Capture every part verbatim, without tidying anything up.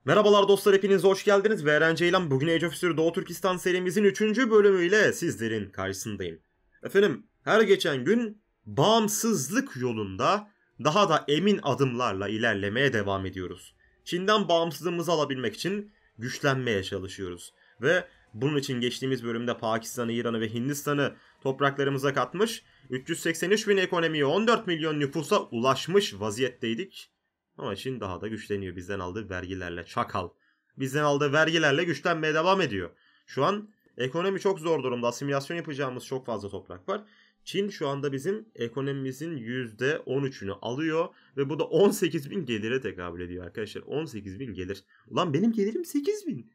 Merhabalar dostlar, hepiniz hoş geldiniz. Ve Eren Ceylan, bugün Age of History Doğu Türkistan serimizin üçüncü bölümüyle sizlerin karşısındayım. Efendim, her geçen gün bağımsızlık yolunda daha da emin adımlarla ilerlemeye devam ediyoruz. Çin'den bağımsızlığımızı alabilmek için güçlenmeye çalışıyoruz. Ve bunun için geçtiğimiz bölümde Pakistan'ı, İran'ı ve Hindistan'ı topraklarımıza katmış, üç yüz seksen üç bin ekonomiye, on dört milyon nüfusa ulaşmış vaziyetteydik. Ama Çin daha da güçleniyor bizden aldığı vergilerle. Çakal. Bizden aldığı vergilerle güçlenmeye devam ediyor. Şu an ekonomi çok zor durumda. Asimilasyon yapacağımız çok fazla toprak var. Çin şu anda bizim ekonomimizin yüzde on üçünü alıyor. Ve bu da on sekiz bin gelire tekabül ediyor arkadaşlar. on sekiz bin gelir. Ulan benim gelirim sekiz bin.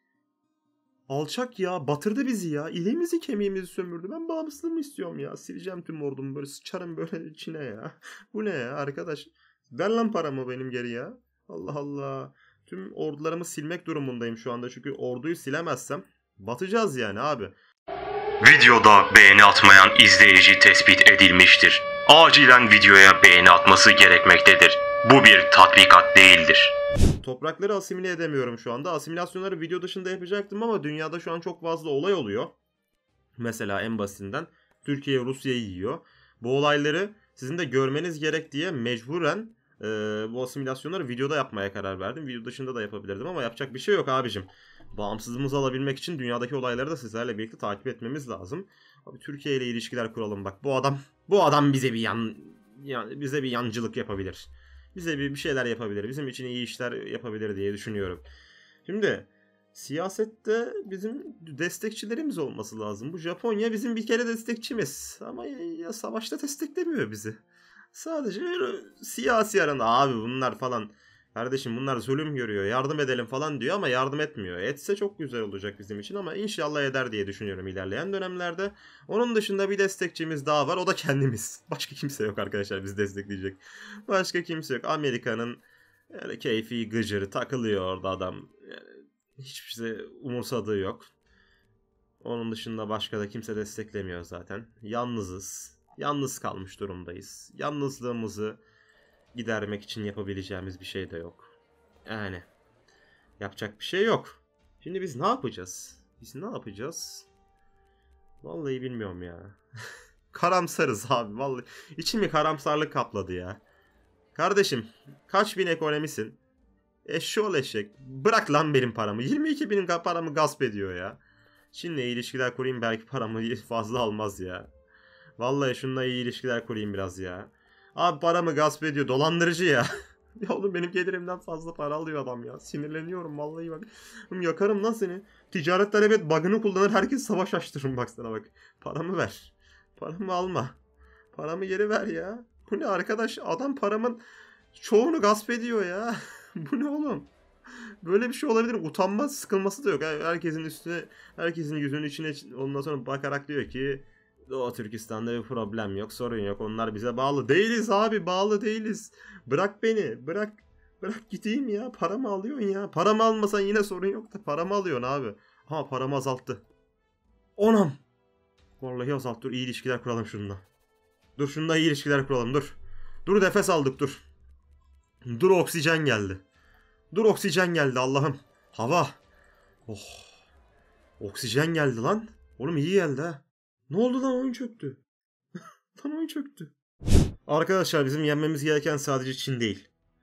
Alçak ya. Batırdı bizi ya. İliğimizi kemiğimizi sömürdü. Ben bağımsızlığımı istiyorum ya. Sileceğim tüm ordumu, böyle sıçarım böyle Çin'e ya. Bu ne ya arkadaş? Ver lan paramı benim geri ya. Allah Allah. Tüm ordularımı silmek durumundayım şu anda. Çünkü orduyu silemezsem batacağız yani abi. Videoda beğeni atmayan izleyici tespit edilmiştir. Acilen videoya beğeni atması gerekmektedir. Bu bir tatbikat değildir. Toprakları asimile edemiyorum şu anda. Asimilasyonları video dışında yapacaktım ama dünyada şu an çok fazla olay oluyor. Mesela en basitinden Türkiye Rusya'yı yiyor. Bu olayları sizin de görmeniz gerek diye mecburen e, bu asimilasyonları videoda yapmaya karar verdim. Video dışında da yapabilirdim ama yapacak bir şey yok abicim. Bağımsızlığımızı alabilmek için dünyadaki olayları da sizlerle birlikte takip etmemiz lazım. Abi Türkiye ile ilişkiler kuralım bak. Bu adam bu adam bize bir yan, yan bize bir yancılık yapabilir. Bize bir, bir şeyler yapabilir. Bizim için iyi işler yapabilir diye düşünüyorum. Şimdi siyasette bizim destekçilerimiz olması lazım. Bu Japonya bizim bir kere destekçimiz. Ama ya, ya savaşta desteklemiyor bizi. Sadece siyasi aranda abi bunlar falan. Kardeşim bunlar zulüm görüyor. Yardım edelim falan diyor ama yardım etmiyor. Etse çok güzel olacak bizim için ama inşallah eder diye düşünüyorum ilerleyen dönemlerde. Onun dışında bir destekçimiz daha var. O da kendimiz. Başka kimse yok arkadaşlar bizi destekleyecek. Başka kimse yok. Amerika'nın yani keyfi gıcırı takılıyor orada adam. Yani hiçbir şey umursadığı yok. Onun dışında başka da kimse desteklemiyor zaten. Yalnızız. Yalnız kalmış durumdayız. Yalnızlığımızı gidermek için yapabileceğimiz bir şey de yok. Yani yapacak bir şey yok. Şimdi biz ne yapacağız? Biz ne yapacağız? Vallahi bilmiyorum ya. Karamsarız abi vallahi. İçimi karamsarlık kapladı ya. Kardeşim kaç bin ekonomisin? Eşşoğlu eşek. Bırak lan benim paramı. yirmi iki binin paramı gasp ediyor ya. Çin'le iyi ilişkiler kurayım, belki paramı fazla almaz ya. Vallahi şununla iyi ilişkiler kurayım biraz ya. Abi paramı gasp ediyor. Dolandırıcı ya. Ya oğlum benim gelirimden fazla para alıyor adam ya. Sinirleniyorum vallahi bak. Oğlum yakarım lan seni. Ticaretler evet bug'ını kullanır. Herkes savaş açtırırım bak sana bak. Paramı ver. Paramı alma. Paramı geri ver ya. Bu ne arkadaş? Adam paramın çoğunu gasp ediyor ya. Bu ne oğlum? Böyle bir şey olabilir mi? Utanma, sıkılması da yok. Herkesin üstüne, herkesin yüzünün içine ondan sonra bakarak diyor ki Doğu Türkistan'da bir problem yok, sorun yok. Onlar bize bağlı. Değiliz abi, bağlı değiliz. Bırak beni, bırak. Bırak gideyim ya. Paramı alıyorsun ya. Paramı almasan yine sorun yok da paramı alıyorsun abi. Ha paramı azalttı. Onam. Vallahi azalt. Dur iyi ilişkiler kuralım şununla. Dur şununla iyi ilişkiler kuralım dur. Dur nefes aldık dur. Dur oksijen geldi. Dur oksijen geldi Allah'ım. Hava. Oh. Oksijen geldi lan. Oğlum iyi geldi ha. Ne oldu lan, oyun çöktü. Lan oyun çöktü. Arkadaşlar bizim yenmemiz gereken sadece Çin değil.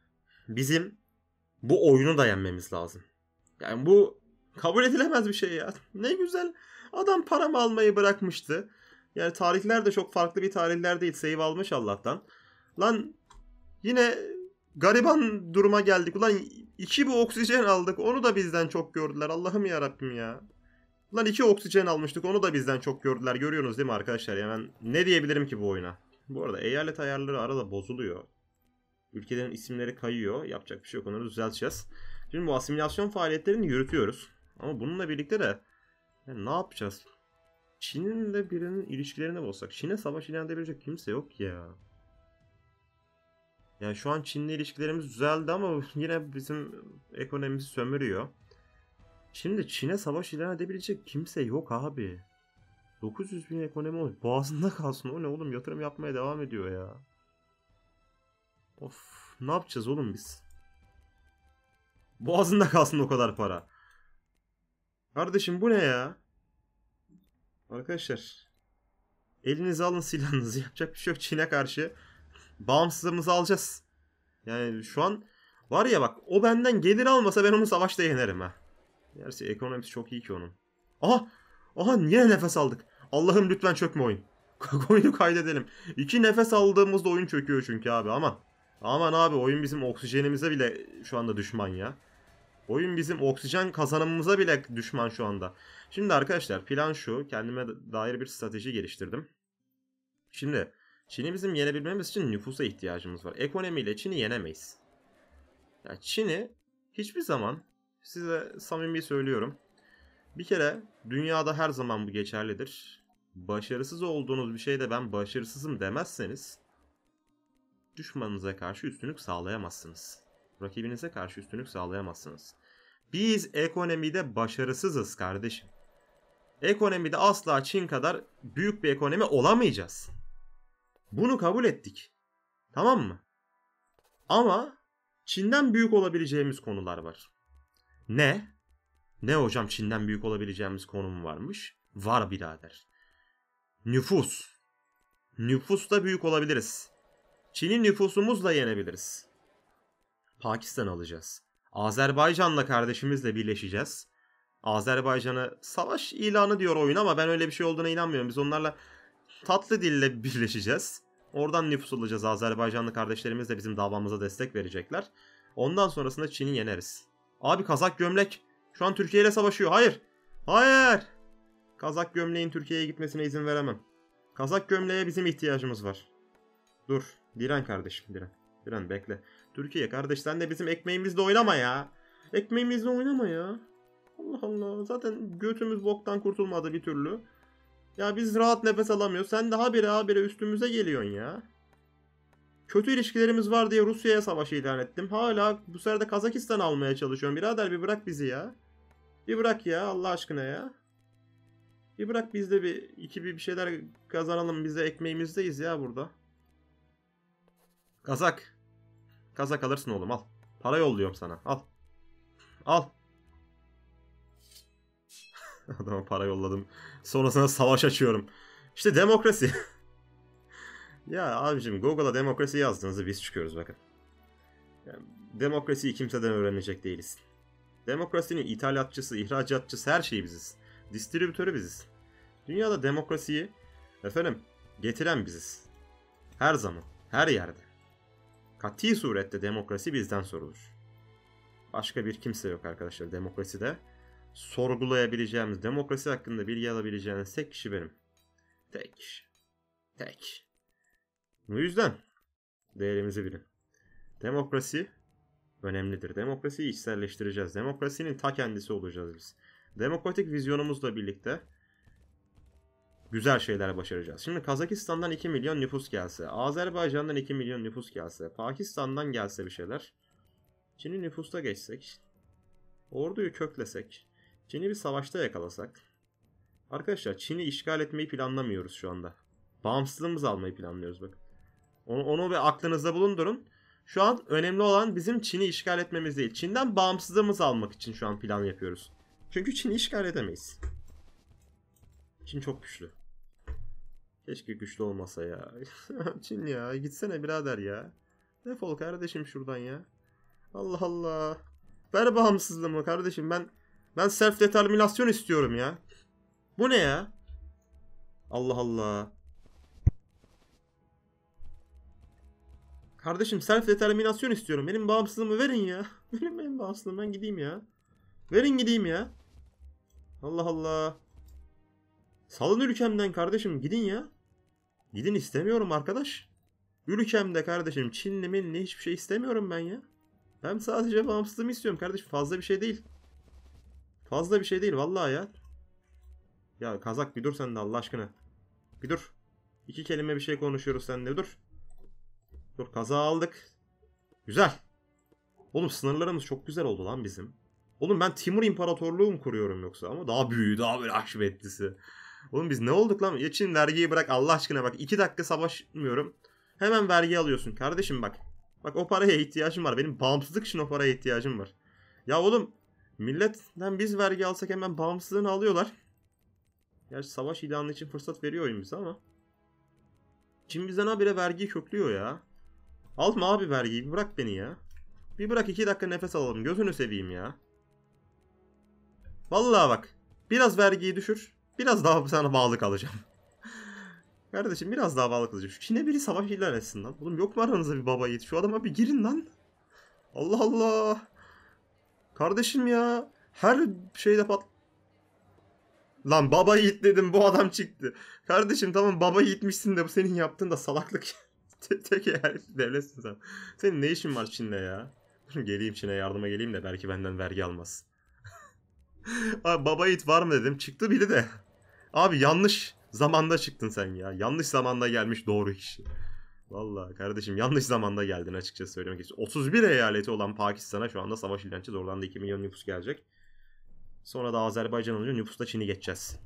Bizim bu oyunu da yenmemiz lazım. Yani bu kabul edilemez bir şey ya. Ne güzel. Adam paramı almayı bırakmıştı. Yani tarihler de çok farklı bir tarihler değil. Save almış Allah'tan. Lan yine gariban duruma geldik. Ulan iki bu oksijen aldık. Onu da bizden çok gördüler. Allah'ım yarabbim ya. Lan iki oksijen almıştık. Onu da bizden çok gördüler. Görüyorsunuz değil mi arkadaşlar? Yani ben ne diyebilirim ki bu oyuna? Bu arada eyalet ayarları arada bozuluyor. Ülkelerin isimleri kayıyor. Yapacak bir şey yok. Onları düzelteceğiz. Şimdi bu asimilasyon faaliyetlerini yürütüyoruz. Ama bununla birlikte de yani ne yapacağız? Çin'in de birinin ilişkilerine bozsak. Çin'e savaş ilan edebilecek kimse yok ya. Yani şu an Çin'le ilişkilerimiz düzeldi ama yine bizim ekonomimizi sömürüyor. Şimdi Çin'e savaş ilan edebilecek kimse yok abi. dokuz yüz bin ekonomi olmuş. Boğazında kalsın. O ne oğlum, yatırım yapmaya devam ediyor ya. Of, ne yapacağız oğlum biz? Boğazında kalsın o kadar para. Kardeşim bu ne ya? Arkadaşlar. Elinize alın silahınızı. Yapacak bir şey yok. Çin'e karşı bağımsızlığımızı alacağız. Yani şu an var ya bak, o benden gelir almasa ben onu savaşta yenerim ha. Gerçi ekonomisi çok iyi ki onun. Aha! Aha niye nefes aldık? Allah'ım lütfen çökme oyun. Oyunu kaydedelim. İki nefes aldığımızda oyun çöküyor çünkü abi, aman. Aman abi, oyun bizim oksijenimize bile şu anda düşman ya. Oyun bizim oksijen kazanımımıza bile düşman şu anda. Şimdi arkadaşlar plan şu. Kendime dair bir strateji geliştirdim. Şimdi Çin'i bizim yenebilmemiz için nüfusa ihtiyacımız var. Ekonomiyle Çin'i yenemeyiz. Yani Çin'i hiçbir zaman, size samimi söylüyorum, bir kere dünyada her zaman bu geçerlidir. Başarısız olduğunuz bir şeyde ben başarısızım demezseniz düşmanınıza karşı üstünlük sağlayamazsınız. Rakibinize karşı üstünlük sağlayamazsınız. Biz ekonomide başarısızız kardeşim. Ekonomide asla Çin kadar büyük bir ekonomi olamayacağız. Bunu kabul ettik. Tamam mı? Ama Çin'den büyük olabileceğimiz konular var. Ne? Ne hocam, Çin'den büyük olabileceğimiz konu mu varmış? Var birader. Nüfus. Nüfusta büyük olabiliriz. Çin'in nüfusumuzla yenebiliriz. Pakistan alacağız. Azerbaycan'la kardeşimizle birleşeceğiz. Azerbaycan'a savaş ilanı diyor oyun ama ben öyle bir şey olduğuna inanmıyorum. Biz onlarla tatlı dille birleşeceğiz. Oradan nüfus alacağız. Azerbaycanlı kardeşlerimiz de bizim davamıza destek verecekler. Ondan sonrasında Çin'i yeneriz. Abi Kazak gömlek şu an Türkiye ile savaşıyor. Hayır. Hayır. Kazak gömleğin Türkiye'ye gitmesine izin veremem. Kazak gömleğe bizim ihtiyacımız var. Dur. Diren kardeşim, diren. Diren bekle. Türkiye kardeş, sen de bizim ekmeğimizle oynama ya. Ekmeğimizle oynama ya. Allah Allah. Zaten götümüz boktan kurtulmadı bir türlü. Ya biz rahat nefes alamıyoruz. Sen de habire habire üstümüze geliyorsun ya. Kötü ilişkilerimiz var diye Rusya'ya savaş ilan ettim. Hala bu sefer de Kazakistan almaya çalışıyorum. Birader bir bırak bizi ya. Bir bırak ya Allah aşkına ya. Bir bırak biz de bir iki bir şeyler kazanalım. Biz de ekmeğimizdeyiz ya burada. Kazak. Kazak alırsın oğlum, al. Para yolluyorum sana, al. Al. Adama para yolladım. Sonrasında savaş açıyorum. İşte demokrasi. Ya abicim, Google'a demokrasi yazdığınızda biz çıkıyoruz bakın. Yani, demokrasiyi kimseden öğrenecek değiliz. Demokrasinin ithalatçısı, ihracatçısı, her şeyi biziz. Distribütörü biziz. Dünyada demokrasiyi efendim getiren biziz. Her zaman, her yerde. Kati surette demokrasi bizden sorulur. Başka bir kimse yok arkadaşlar demokraside. Sorgulayabileceğimiz, demokrasi hakkında bilgi alabileceğiniz tek kişi benim. Tek kişi. Tek. Bu yüzden değerimizi bilin. Demokrasi önemlidir. Demokrasiyi içselleştireceğiz. Demokrasinin ta kendisi olacağız biz. Demokratik vizyonumuzla birlikte güzel şeyler başaracağız. Şimdi Kazakistan'dan iki milyon nüfus gelse, Azerbaycan'dan iki milyon nüfus gelse, Pakistan'dan gelse bir şeyler, Çin'i nüfusta geçsek, orduyu köklesek, Çin'i bir savaşta yakalasak. Arkadaşlar Çin'i işgal etmeyi planlamıyoruz şu anda. Bağımsızlığımızı almayı planlıyoruz bak. Onu, onu bir aklınızda bulundurun. Şu an önemli olan bizim Çin'i işgal etmemiz değil. Çin'den bağımsızlığımızı almak için şu an plan yapıyoruz. Çünkü Çin'i işgal edemeyiz. Çin çok güçlü. Keşke güçlü olmasa ya. Çin ya, gitsene birader ya. Defol kardeşim şuradan ya. Allah Allah. Ver bağımsızlığımı kardeşim, ben ben self determinasyon istiyorum ya. Bu ne ya? Allah Allah. Kardeşim self determinasyon istiyorum. Benim bağımsızlığımı verin ya. Verin benim bağımsızlığımı, ben gideyim ya. Verin gideyim ya. Allah Allah. Salın ülkemden kardeşim, gidin ya. Gidin, istemiyorum arkadaş. Ülkemde kardeşim Çinli minli hiçbir şey istemiyorum ben ya. Ben sadece bağımsızlığımı istiyorum kardeşim. Fazla bir şey değil. Fazla bir şey değil vallahi ya. Ya Kazak bir dur sen de Allah aşkına. Bir dur. İki kelime bir şey konuşuyoruz seninle, dur. Dur, kaza aldık. Güzel. Oğlum sınırlarımız çok güzel oldu lan bizim. Oğlum ben Timur İmparatorluğu mu kuruyorum yoksa, ama daha büyüğü, daha böyle aşiretlisi. Oğlum biz ne olduk lan? Ya Çin, vergiyi bırak Allah aşkına bak. iki dakika savaşmıyorum. Hemen vergi alıyorsun. Kardeşim bak. Bak o paraya ihtiyacım var. Benim bağımsızlık için o paraya ihtiyacım var. Ya oğlum milletten biz vergi alsak hemen bağımsızlığını alıyorlar. Gerçi savaş ilanı için fırsat veriyor oyun bize ama. Çin bizden habire vergiyi köklüyor ya. Alma abi vergiyi, bırak beni ya. Bir bırak iki dakika nefes alalım, gözünü seveyim ya. Vallahi bak, biraz vergiyi düşür, biraz daha sana bağlı kalacağım. Kardeşim biraz daha bağlı kalacağım. Şu Çin'e biri savaş ilan etsin lan. Oğlum yok mu aranızda bir baba yiğit? Şu adama bir girin lan. Allah Allah. Kardeşim ya. Her şeyde pat... Lan baba yiğit dedim, bu adam çıktı. Kardeşim tamam baba yiğitmişsin de bu senin yaptığın da salaklık. Tek eyalet devletsin sen. Senin ne işin var Çin'le ya? Geleyim Çin'e yardıma geleyim de belki benden vergi almaz. Abi baba yiğit var mı dedim. Çıktı biri de. Abi yanlış zamanda çıktın sen ya. Yanlış zamanda gelmiş doğru kişi. Vallahi kardeşim yanlış zamanda geldin açıkçası söylemek için. otuz bir eyaleti olan Pakistan'a şu anda savaş ilan edeceğiz. Oradan da iki milyon nüfus gelecek. Sonra da Azerbaycan olunca nüfusta Çin'i geçeceğiz.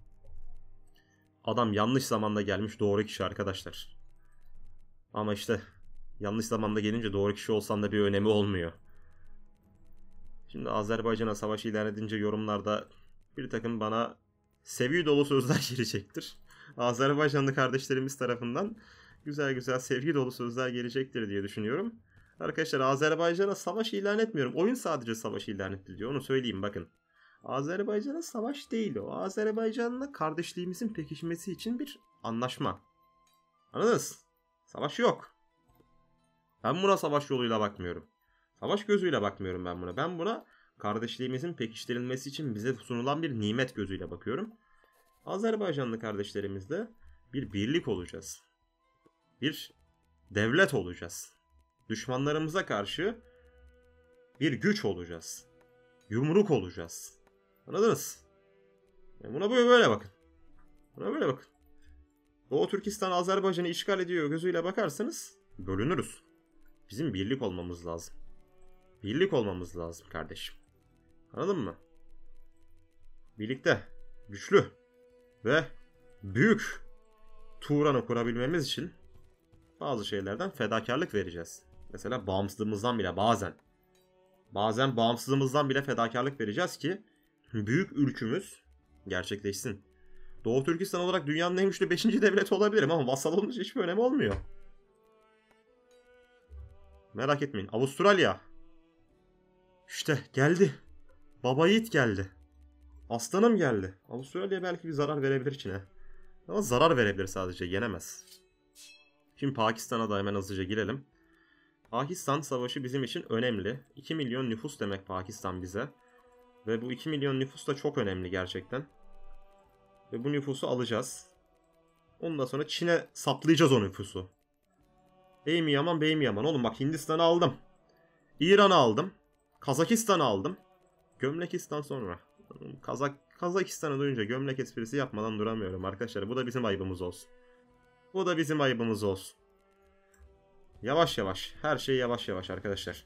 Adam yanlış zamanda gelmiş doğru kişi arkadaşlar. Ama işte yanlış zamanda gelince doğru kişi olsan da bir önemi olmuyor. Şimdi Azerbaycan'a savaş ilan edince yorumlarda bir takım bana sevgi dolu sözler gelecektir. Azerbaycanlı kardeşlerimiz tarafından güzel güzel sevgi dolu sözler gelecektir diye düşünüyorum. Arkadaşlar Azerbaycan'a savaş ilan etmiyorum. Oyun sadece savaş ilan etti diyor. Onu söyleyeyim bakın. Azerbaycan'a savaş değil o. Azerbaycan'la kardeşliğimizin pekişmesi için bir anlaşma. Anladınız? Savaş yok. Ben buna savaş yoluyla bakmıyorum. Savaş gözüyle bakmıyorum ben buna. Ben buna kardeşliğimizin pekiştirilmesi için bize sunulan bir nimet gözüyle bakıyorum. Azerbaycanlı kardeşlerimizle bir birlik olacağız. Bir devlet olacağız. Düşmanlarımıza karşı bir güç olacağız. Yumruk olacağız. Anladınız? Yani buna böyle, böyle bakın. Buna böyle bakın. Doğu Türkistan Azerbaycan'ı işgal ediyor gözüyle bakarsanız bölünürüz. Bizim birlik olmamız lazım. Birlik olmamız lazım kardeşim. Anladın mı? Birlikte, güçlü ve büyük Turan'ı kurabilmemiz için bazı şeylerden fedakarlık vereceğiz. Mesela bağımsızlığımızdan bile bazen. Bazen bağımsızlığımızdan bile fedakarlık vereceğiz ki büyük ülkümüz gerçekleşsin. Doğu Türkistan olarak dünyanın en güçlü beşinci devleti olabilirim ama vassal olunca hiçbir önemi olmuyor. Merak etmeyin. Avustralya. İşte geldi. Baba yiğit geldi. Aslanım geldi. Avustralya belki bir zarar verebilir Çin'e. Ama zarar verebilir sadece. Yenemez. Şimdi Pakistan'a da hemen hızlıca girelim. Pakistan savaşı bizim için önemli. iki milyon nüfus demek Pakistan bize. Ve bu iki milyon nüfus da çok önemli gerçekten. Ve bu nüfusu alacağız. Ondan sonra Çin'e saplayacağız o nüfusu. Ey mi yaman bey mi yaman. Oğlum bak Hindistan'ı aldım. İran'ı aldım. Kazakistan'ı aldım. Gömlekistan sonra. Kazak Kazakistan'ı duyunca gömlek esprisi yapmadan duramıyorum arkadaşlar. Bu da bizim ayıbımız olsun. Bu da bizim ayıbımız olsun. Yavaş yavaş. Her şey yavaş yavaş arkadaşlar.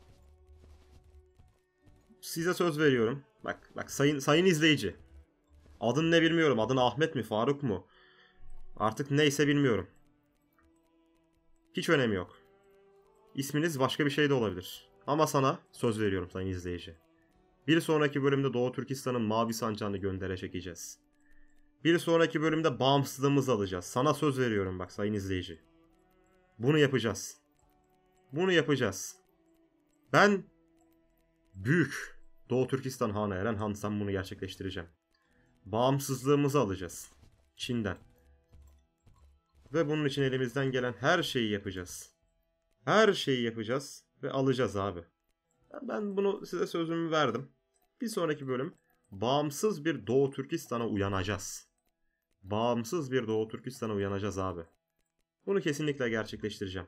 Size söz veriyorum. Bak bak sayın sayın izleyici. Adın ne bilmiyorum. Adın Ahmet mi Faruk mu? Artık neyse bilmiyorum. Hiç önemi yok. İsminiz başka bir şey de olabilir. Ama sana söz veriyorum sayın izleyici. Bir sonraki bölümde Doğu Türkistan'ın mavi sancağını göndere çekeceğiz. Bir sonraki bölümde bağımsızlığımızı alacağız. Sana söz veriyorum bak sayın izleyici. Bunu yapacağız. Bunu yapacağız. Ben büyük Doğu Türkistan Hanı Eren Hansam bunu gerçekleştireceğim. Bağımsızlığımızı alacağız. Çin'den. Ve bunun için elimizden gelen her şeyi yapacağız. Her şeyi yapacağız ve alacağız abi. Ben bunu size sözümü verdim. Bir sonraki bölüm bağımsız bir Doğu Türkistan'a uyanacağız. Bağımsız bir Doğu Türkistan'a uyanacağız abi. Bunu kesinlikle gerçekleştireceğim.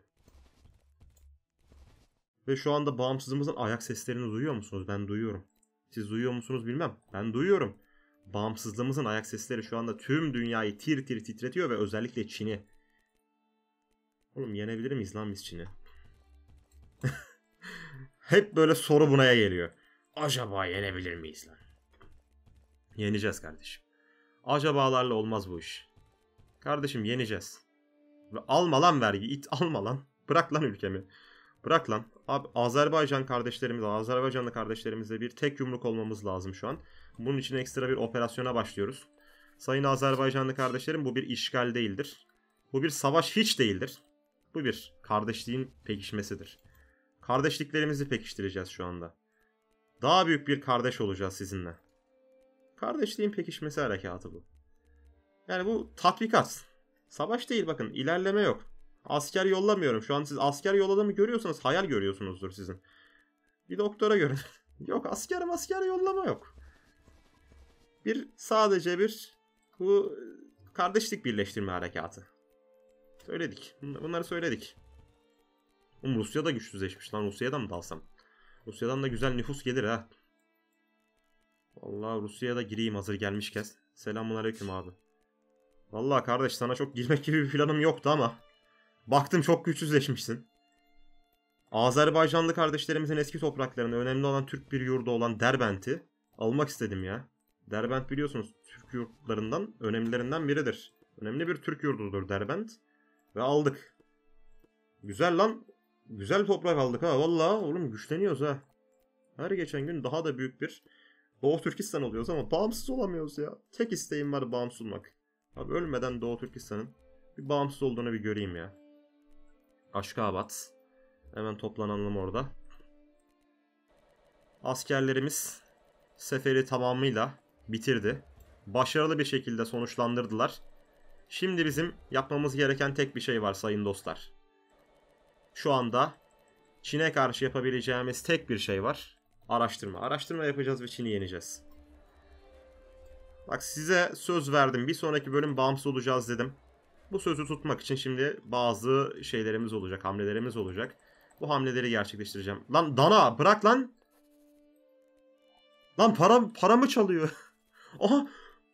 Ve şu anda bağımsızlığımızın ayak seslerini duyuyor musunuz? Ben duyuyorum. Siz duyuyor musunuz bilmem. Ben duyuyorum. Bağımsızlığımızın ayak sesleri şu anda tüm dünyayı tir tir titretiyor ve özellikle Çin'i. Oğlum yenebilir miyiz lan biz Çin'i? Hep böyle soru bunaya geliyor. Acaba yenebilir miyiz lan? Yeneceğiz kardeşim. Acabalarla olmaz bu iş. Kardeşim yeneceğiz. Ve alma lan vergi. İt alma lan. Bırak lan ülkemi. Bırak lan. Abi Azerbaycan kardeşlerimiz, Azerbaycanlı kardeşlerimizle bir tek yumruk olmamız lazım şu an. Bunun için ekstra bir operasyona başlıyoruz. Sayın Azerbaycanlı kardeşlerim, bu bir işgal değildir. Bu bir savaş hiç değildir. Bu bir kardeşliğin pekişmesidir. Kardeşliklerimizi pekiştireceğiz şu anda. Daha büyük bir kardeş olacağız sizinle. Kardeşliğin pekişmesi harekatı bu. Yani bu tatbikat. Savaş değil, bakın, ilerleme yok. Asker yollamıyorum. Şu an siz asker yolladığımı görüyorsanız hayal görüyorsunuzdur sizin. Bir doktora görün. Yok, asker asker yollama yok. Bir sadece bir bu kardeşlik birleştirme harekatı. Söyledik. Bunları söyledik. Oğlum Rusya da güçsüzleşmiş lan. Rusya'dan mı dalsam? Rusya'dan da güzel nüfus gelir ha. Vallahi Rusya'ya da gireyim hazır gelmişken. Selamünaleyküm abi. Vallahi kardeş, sana çok girmek gibi bir planım yoktu ama baktım çok güçsüzleşmişsin. Azerbaycanlı kardeşlerimizin eski topraklarında önemli olan Türk bir yurdu olan Derbent'i almak istedim ya. Derbent biliyorsunuz Türk yurtlarından önemlilerinden biridir. Önemli bir Türk yurdudur Derbent. Ve aldık. Güzel lan. Güzel toprak aldık ha. Vallahi oğlum güçleniyoruz ha. Her geçen gün daha da büyük bir Doğu Türkistan oluyoruz ama bağımsız olamıyoruz ya. Tek isteğim var bağımsız olmak. Abi ölmeden Doğu Türkistan'ın bir bağımsız olduğunu bir göreyim ya. Aşkabat. Hemen toplanalım orada. Askerlerimiz seferi tamamıyla bitirdi. Başarılı bir şekilde sonuçlandırdılar. Şimdi bizim yapmamız gereken tek bir şey var sayın dostlar. Şu anda Çin'e karşı yapabileceğimiz tek bir şey var. Araştırma. Araştırma yapacağız ve Çin'i yeneceğiz. Bak, size söz verdim. Bir sonraki bölüm bağımsız olacağız dedim. Bu sözü tutmak için şimdi bazı şeylerimiz olacak. Hamlelerimiz olacak. Bu hamleleri gerçekleştireceğim. Lan Dana bırak lan. Lan para, paramı çalıyor. Aha.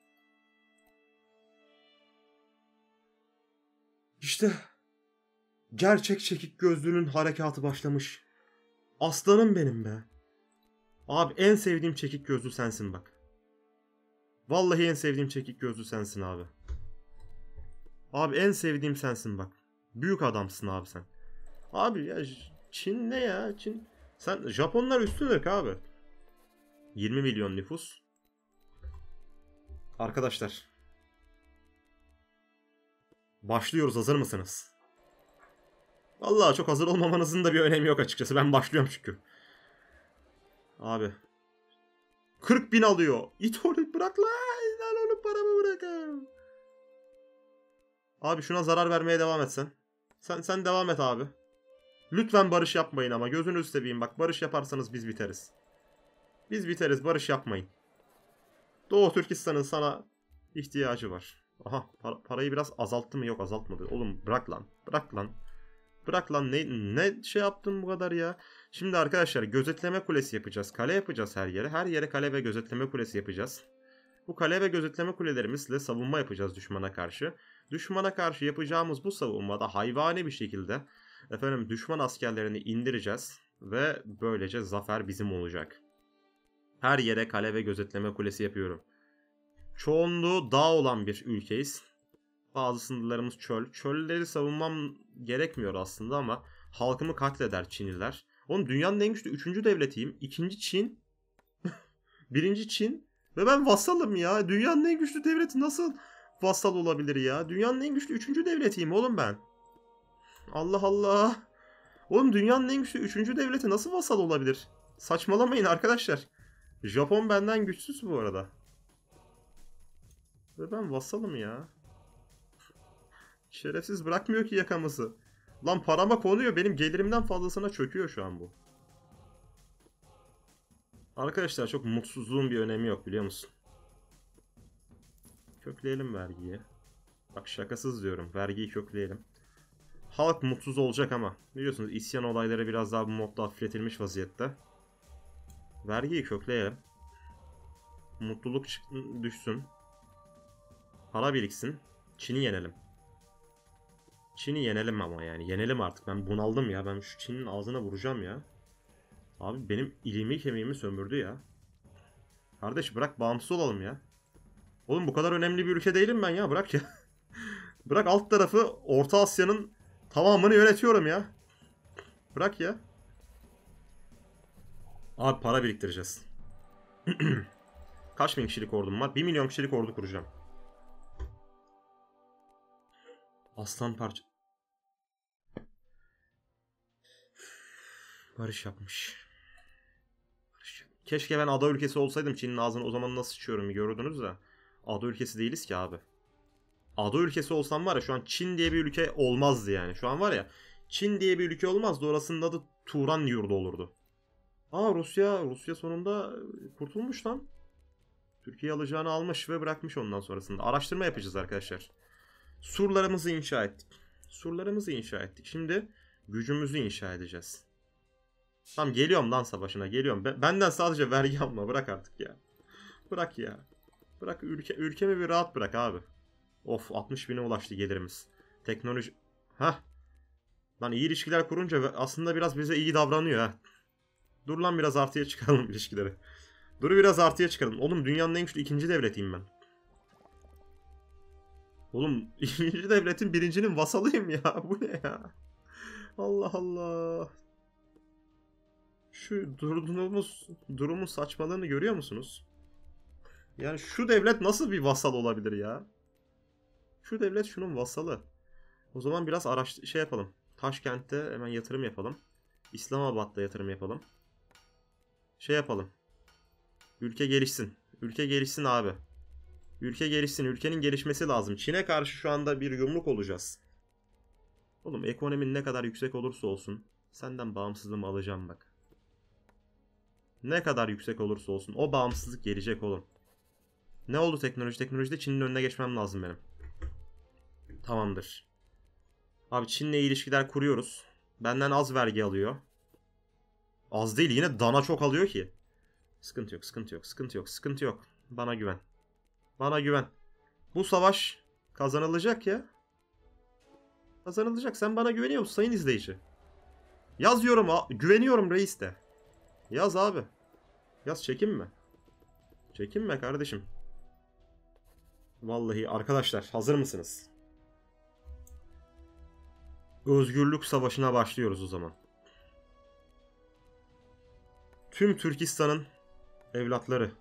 İşte gerçek çekik gözlünün harekatı başlamış. Aslanım benim be. Abi en sevdiğim çekik gözlü sensin bak. Vallahi en sevdiğim çekik gözlü sensin abi. Abi en sevdiğim sensin bak. Büyük adamsın abi sen. Abi ya Çin ne ya? Çin. Sen Japonlar üstünlük abi. yirmi milyon nüfus. Arkadaşlar. Başlıyoruz, hazır mısınız? Vallahi çok hazır olmamanızın da bir önemi yok açıkçası. Ben başlıyorum çünkü. Abi. kırk bin alıyor. İt onu bırak lan. Lan onu paramı bırakın. Abi şuna zarar vermeye devam etsen. Sen sen devam et abi. Lütfen barış yapmayın ama gözünüzü seveyim bak, barış yaparsanız biz biteriz. Biz biteriz, barış yapmayın. Doğu Türkistan'ın sana ihtiyacı var. Aha para, parayı biraz azalttı mı? Yok, azaltmadı. Oğlum bırak lan. Bırak lan. Bırak lan, ne, ne şey yaptın bu kadar ya. Şimdi arkadaşlar gözetleme kulesi yapacağız. Kale yapacağız her yere. Her yere kale ve gözetleme kulesi yapacağız. Bu kale ve gözetleme kulelerimizle savunma yapacağız düşmana karşı. Düşmana karşı yapacağımız bu savunmada hayvani bir şekilde efendim düşman askerlerini indireceğiz. Ve böylece zafer bizim olacak. Her yere kale ve gözetleme kulesi yapıyorum. Çoğunluğu dağ olan bir ülkeyiz. Bazı sınırlarımız çöl. Çölleri savunmam gerekmiyor aslında ama halkımı katleder Çinliler. Oğlum dünyanın en güçlü üçüncü devletiyim. İkinci Çin. Birinci Çin. Ve ben vassalım ya. Dünyanın en güçlü devleti nasıl vassal olabilir ya? Dünyanın en güçlü üçüncü devletiyim oğlum ben. Allah Allah. Oğlum dünyanın en güçlü üçüncü devleti nasıl vassal olabilir? Saçmalamayın arkadaşlar. Japon benden güçsüz bu arada. Ve ben vassalım ya. Şerefsiz bırakmıyor ki yakamızı. Lan parama konuyor. Benim gelirimden fazlasına çöküyor şu an bu. Arkadaşlar çok mutsuzluğun bir önemi yok biliyor musun? Kökleyelim vergiyi. Bak şakasız diyorum. Vergiyi kökleyelim. Halk mutsuz olacak ama biliyorsunuz isyan olayları biraz daha bu modda hafifletilmiş vaziyette. Vergiyi kökleyelim. Mutluluk düşsün. Para biriksin. Çin'i yenelim. Çin'i yenelim ama yani. Yenelim artık. Ben bunaldım ya. Ben şu Çin'in ağzına vuracağım ya. Abi benim ilimi kemiğimi sömürdü ya. Kardeş bırak bağımsız olalım ya. Oğlum bu kadar önemli bir ülke değilim ben ya. Bırak ya. Bırak alt tarafı Orta Asya'nın tamamını yönetiyorum ya. Bırak ya. Abi para biriktireceğiz. Kaç bin kişilik ordum var? bir milyon kişilik ordu kuracağım. Aslan parça. Barış yapmış. Barış. Keşke ben ada ülkesi olsaydım. Çin'in ağzına o zaman nasıl sıçıyorum gördünüz de. Ada ülkesi değiliz ki abi. Ada ülkesi olsam var ya şu an Çin diye bir ülke olmazdı yani. Şu an var ya Çin diye bir ülke olmazdı. Orasının adı Turan yurdu olurdu. Aa Rusya, Rusya sonunda kurtulmuş lan. Türkiye alacağını almış ve bırakmış ondan sonrasında. Araştırma yapacağız arkadaşlar. Surlarımızı inşa ettik. Surlarımızı inşa ettik. Şimdi gücümüzü inşa edeceğiz. Tamam geliyorum lan savaşına geliyorum. Benden sadece vergi alma bırak artık ya. Bırak ya. Bırak ülke, ülkemi bir rahat bırak abi. Of altmış bine ulaştı gelirimiz. Teknoloji... Hah. Lan iyi ilişkiler kurunca aslında biraz bize iyi davranıyor ha. Dur lan biraz artıya çıkaralım ilişkileri. Dur biraz artıya çıkaralım. Oğlum dünyanın en güçlü ikinci devletiyim ben. Oğlum ikinci devletin birincinin vasalıyım ya. Bu ne ya? Allah Allah. Şu durumumuz, durumun saçmalığını görüyor musunuz? Yani şu devlet nasıl bir vasal olabilir ya? Şu devlet şunun vasalı. O zaman biraz araştır şey yapalım. Taşkent'te hemen yatırım yapalım. İslamabad'da yatırım yapalım. Şey yapalım. Ülke gelişsin. Ülke gelişsin abi. Ülke gelişsin. Ülkenin gelişmesi lazım. Çin'e karşı şu anda bir yumruk olacağız. Oğlum ekonomin ne kadar yüksek olursa olsun senden bağımsızlığımı alacağım bak. Ne kadar yüksek olursa olsun o bağımsızlık gelecek oğlum. Ne oldu teknoloji? Teknolojide Çin'in önüne geçmem lazım benim. Tamamdır. Abi Çin'le ilişkiler kuruyoruz. Benden az vergi alıyor. Az değil yine dana çok alıyor ki. Sıkıntı yok, sıkıntı yok, sıkıntı yok, sıkıntı yok. Bana güven. Bana güven. Bu savaş kazanılacak ya. Kazanılacak. Sen bana güveniyor musun sayın izleyici? Yaz yoruma. Güveniyorum reis de. Yaz abi. Yaz çekinme. Çekinme kardeşim. Vallahi arkadaşlar hazır mısınız? Özgürlük savaşına başlıyoruz o zaman. Tüm Türkistan'ın evlatları.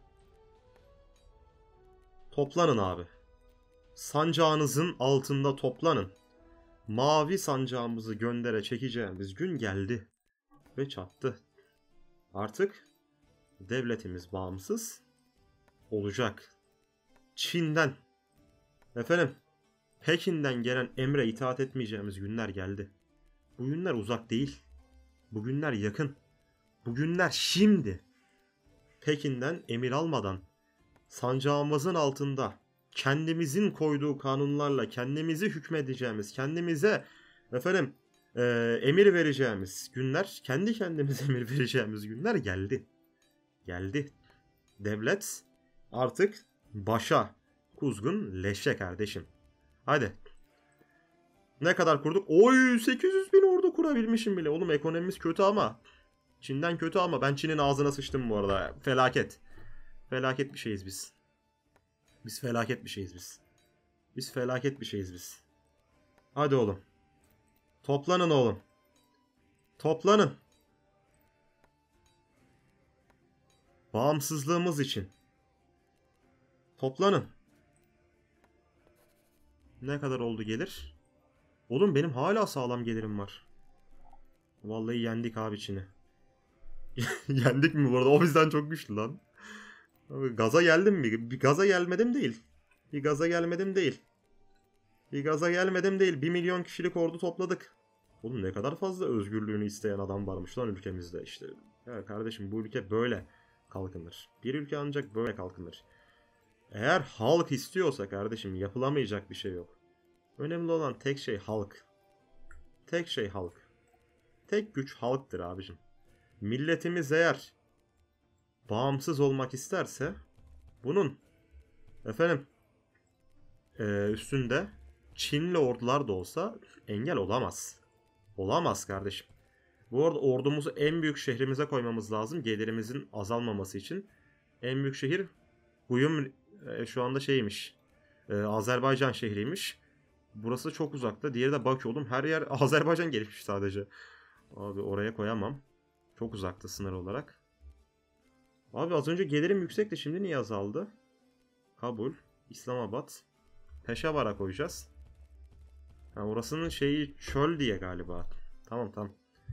Toplanın abi. Sancağınızın altında toplanın. Mavi sancağımızı göndere çekeceğimiz gün geldi. Ve çattı. Artık devletimiz bağımsız olacak. Çin'den, efendim, Pekin'den gelen emre itaat etmeyeceğimiz günler geldi. Bu günler uzak değil. Bu günler yakın. Bu günler şimdi. Pekin'den emir almadan sancağımızın altında kendimizin koyduğu kanunlarla kendimizi hükmedeceğimiz, kendimize efendim e, emir vereceğimiz günler, kendi kendimize emir vereceğimiz günler geldi. Geldi. Devlet artık başa kuzgun leşe kardeşim. Hadi. Ne kadar kurduk? Oy sekiz yüz bin ordu kurabilmişim bile. Oğlum ekonomimiz kötü ama. Çin'den kötü ama ben Çin'in ağzına sıçtım bu arada. Felaket. Felaket bir şeyiz biz. Biz felaket bir şeyiz biz. Biz felaket bir şeyiz biz. Hadi oğlum. Toplanın oğlum. Toplanın. Bağımsızlığımız için. Toplanın. Ne kadar oldu gelir? Oğlum benim hala sağlam gelirim var. Vallahi yendik abi Çin'i. Yendik mi bu arada? O bizden çok güçlü lan. Abi gaza geldim mi? Bir gaza gelmedim değil. Bir gaza gelmedim değil. Bir gaza gelmedim değil. Bir milyon kişilik ordu topladık. Oğlum ne kadar fazla özgürlüğünü isteyen adam varmış lan ülkemizde işte. Ya kardeşim bu ülke böyle kalkınır. Bir ülke ancak böyle kalkınır. Eğer halk istiyorsa kardeşim yapılamayacak bir şey yok. Önemli olan tek şey halk. Tek şey halk. Tek güç halktır abicim. Milletimiz eğer bağımsız olmak isterse bunun efendim e, üstünde Çinli ordular da olsa engel olamaz. Olamaz kardeşim. Bu arada ordumuzu en büyük şehrimize koymamız lazım. Gelirimizin azalmaması için. En büyük şehir Huyum e, şu anda şeymiş. E, Azerbaycan şehriymiş. Burası çok uzakta. Diğeri de Bakü oğlum. Her yer Azerbaycan gelişmiş sadece. Abi oraya koyamam. Çok uzakta sınır olarak. Abi az önce gelirim yüksekti, şimdi niye azaldı? Kabul. İslamabad. Peşavar'a koyacağız. Ha, orasının şeyi çöl diye galiba. Tamam tamam.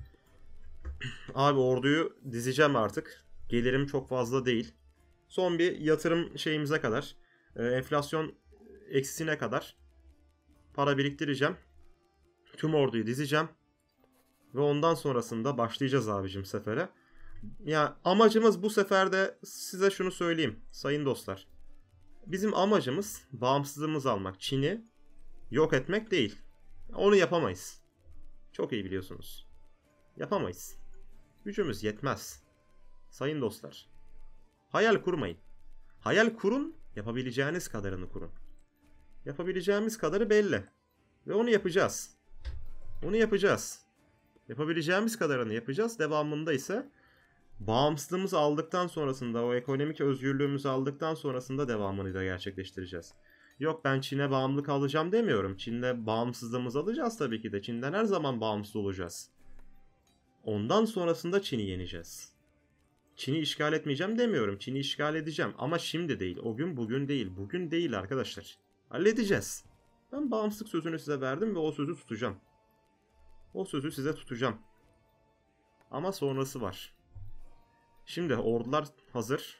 Abi orduyu dizeceğim artık. Gelirim çok fazla değil. Son bir yatırım şeyimize kadar. E, enflasyon eksisine kadar para biriktireceğim. Tüm orduyu dizeceğim. Ve ondan sonrasında başlayacağız abicim sefere. Ya amacımız bu seferde, size şunu söyleyeyim sayın dostlar. Bizim amacımız bağımsızlığımızı almak. Çin'i yok etmek değil. Onu yapamayız. Çok iyi biliyorsunuz. Yapamayız. Gücümüz yetmez. Sayın dostlar. Hayal kurmayın. Hayal kurun, yapabileceğiniz kadarını kurun. Yapabileceğimiz kadarı belli. Ve onu yapacağız. Onu yapacağız. Yapabileceğimiz kadarını yapacağız. Devamında ise bağımsızlığımızı aldıktan sonrasında, o ekonomik özgürlüğümüzü aldıktan sonrasında devamını da gerçekleştireceğiz. Yok ben Çin'e bağımlı kalacağım demiyorum. Çin'de bağımsızlığımızı alacağız tabii ki de. Çin'den her zaman bağımsız olacağız. Ondan sonrasında Çin'i yeneceğiz. Çin'i işgal etmeyeceğim demiyorum. Çin'i işgal edeceğim ama şimdi değil. O gün bugün değil. Bugün değil arkadaşlar. Halledeceğiz. Ben bağımsızlık sözünü size verdim ve o sözü tutacağım. O sözü size tutacağım. Ama sonrası var. Şimdi ordular hazır.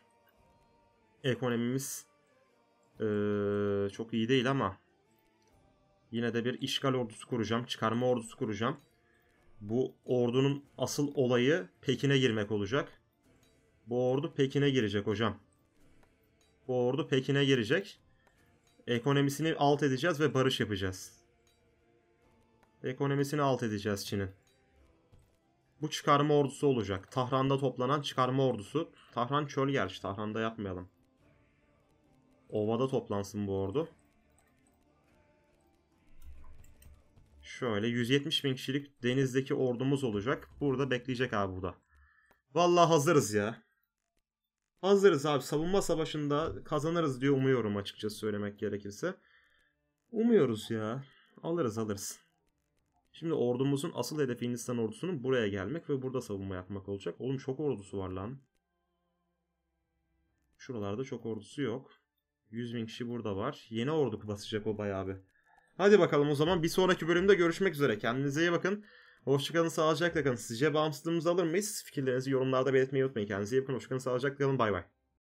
Ekonomimiz ee, çok iyi değil ama yine de bir işgal ordusu kuracağım. Çıkarma ordusu kuracağım. Bu ordunun asıl olayı Pekin'e girmek olacak. Bu ordu Pekin'e girecek hocam. Bu ordu Pekin'e girecek. Ekonomisini alt edeceğiz ve barış yapacağız. Ekonomisini alt edeceğiz Çin'in. Bu çıkarma ordusu olacak. Tahran'da toplanan çıkarma ordusu. Tahran çöl gerçi. Tahran'da yapmayalım. Ovada toplansın bu ordu. Şöyle yüz yetmiş bin kişilik denizdeki ordumuz olacak. Burada bekleyecek abi bu da. Vallahi hazırız ya. Hazırız abi. Savunma savaşında kazanırız diye umuyorum açıkçası söylemek gerekirse. Umuyoruz ya. Alırız alırız. Şimdi ordumuzun asıl hedefi Hindistan ordusunun buraya gelmek ve burada savunma yapmak olacak. Oğlum çok ordusu var lan. Şuralarda çok ordusu yok. yüz bin kişi burada var. Yeni ordu basacak o bayağı bir. Hadi bakalım o zaman bir sonraki bölümde görüşmek üzere. Kendinize iyi bakın. Hoşçakalın, sağlıcakla kalın. Sizce bağımsızlığımızı alır mıyız? Fikirlerinizi yorumlarda belirtmeyi unutmayın. Kendinize iyi bakın. Hoşçakalın, sağlıcakla kalın. Bay bay.